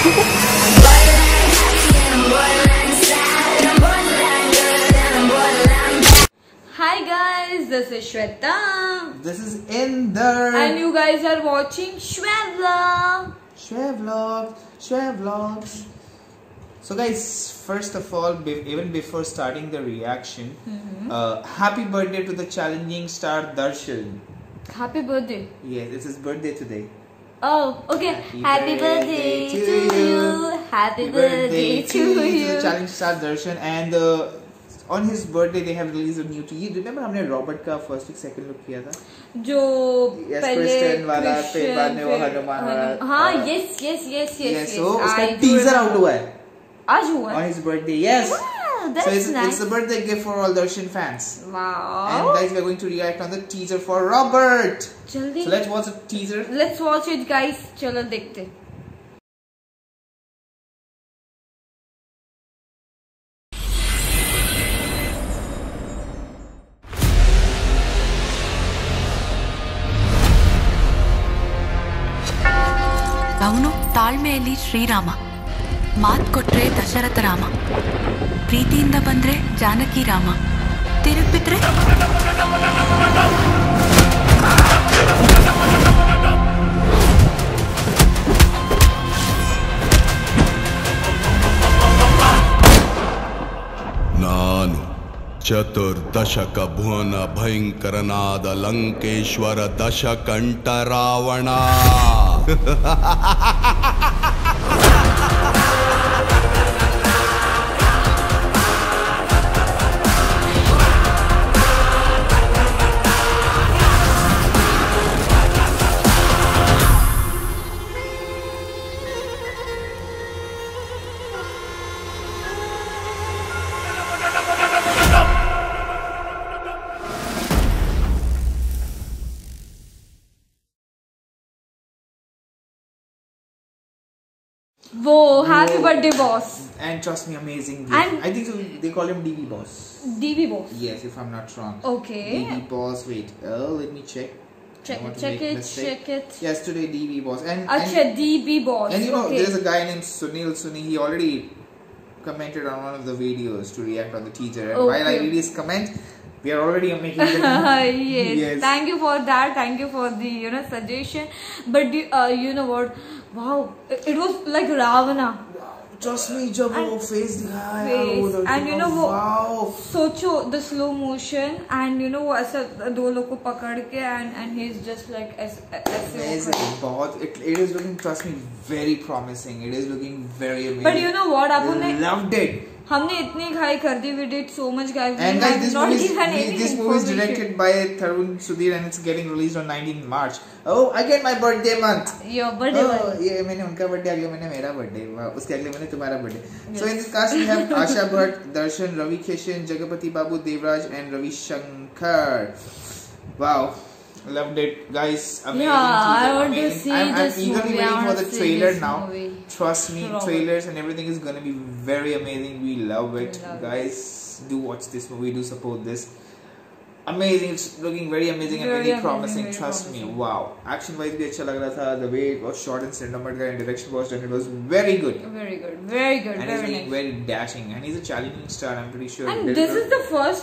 Hi guys, this is Shweta. This is Inder. And you guys are watching Shwevlog. Shwevlogs. So guys, first of all, even before starting the reaction, happy birthday to the challenging star Darshan. Happy birthday. Yes, it's his birthday today. Oh, okay. Happy birthday to you. Happy birthday to you. The challenging star Darshan, and on his birthday they have released a new trailer. Remember हमने Robert का first week second look किया था जो पहले Christian वाला फिर बाद में वो हनुमान वाला. हाँ yes so उसका टीजर आउट हुआ है आज हुआ on his birthday. Yes. Wow, that's so nice. It's a birthday gift for all Darshan fans. Wow. And guys, we are going to react on the teaser for Robert. जल्दी. So let's watch the teaser. Let's watch it guys. चलो देखते. ಅವನು ತಾಳ್ಮೆಯಲ್ಲಿ ಶ್ರೀರಾಮ, ಮಾತ್ ಕೊಟ್ರೆ ದಶರಥ ರಾಮ, ಪ್ರೀತಿಯಿಂದ ಬಂದ್ರೆ ಜಾನಕಿ ರಾಮ, ತಿರುಗ್ಬಿಟ್ರೆ ನಾನು ಚತುರ್ದಶಕ ಭುವನ ಭಯಂಕರನಾದ ಲಂಕೇಶ್ವರ ದಶಕಂಠ ರಾವಣ. वो happy birthday boss. And trust me, amazing. And I think so, they call him DB Boss. DB boss. Yes, if I'm not wrong. Okay. DB Boss. Wait. Let me check. Check it. Yes, today DB Boss. Acha DB boss. And you know, okay. there's a guy named Sunil Suni. He already commented on one of the videos to react on the teaser. And while I read his comment, we are already making the yes. Thank you for that. Thank you for the suggestion. But you know what? Wow, it was like Ravana. Trust me, जब वो face दिखाया, and you know वो wow. सोचो the slow motion and you know वो ऐसा दो लोग को पकड़ के and he's just like ऐसे. बहुत it is looking, trust me, very promising. It is looking very amazing. But you know what, आपने loved it. हमने इतनी घाई कर दी, we did so much guys. And guys, this movie is directed by Tarun Sudhir and it's getting released on 19 March. Oh, again my birthday month. Your birthday month. ये मैंने उनका birthday, अगले महीने मेरा birthday, उसके अगले महीने तुम्हारा birthday. So in this cast we have Asha Bhatt, Darshan, Ravi Kishan, Jagapati Babu, Devraj and Ravi Shankar. Wow. Loved it, guys. Amazing. Yeah, I want to see I'm eagerly waiting for the trailer now. Trust me, trailers and everything is gonna be very amazing. We love it, guys. Do watch this movie. Do support this. Amazing. It's looking very amazing and very promising. Trust me. Wow. Action wise भी अच्छा लग रहा था. The way it was shot in cinematography and direction was done, it was very good. Very good. And Very he's being very dashing. And he's a challenging star. I'm pretty sure. And this is the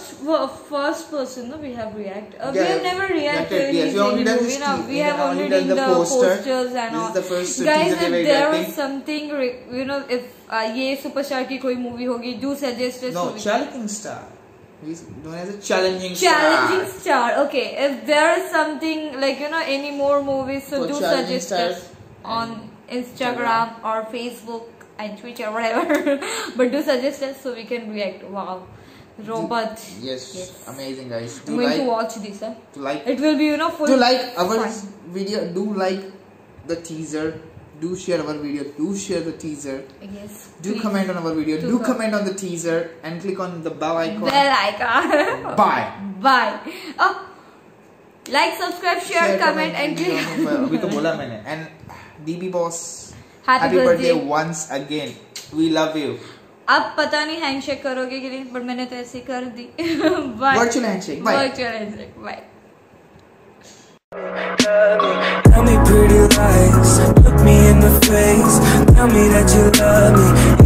first person we have reacted. We have never reacted. Yes, we only done this. We have only done the posters and all. This is the first guys, teaser if there was something, if ये superstar की कोई movie होगी, do suggest us. No, challenging star. He's known as a challenging star. Okay, if there is something like any more movies, so do suggest us on Instagram or Facebook and Twitter, whatever. But do suggest us so we can react. Wow, Robert. Yes. Amazing, guys. I'm going to watch this. To like, it will be full. To like our video, do like the teaser. Do share our video. Do share the teaser. Yes. Do please. comment on our video. Do comment on the teaser and click on the bell icon. Bell icon. Bye. Bye. Oh, like, subscribe, share, comment, and click. अभी तो बोला मैंने. And DB Boss. Happy birthday once again. We love you. अब पता नहीं handshake करोगे कि नहीं, but मैंने तो ऐसे कर दी. Bye. Virtual handshake. Bye. Virtual handshake. Bye. Tell me pretty lies, look me in the face, tell me that you love me.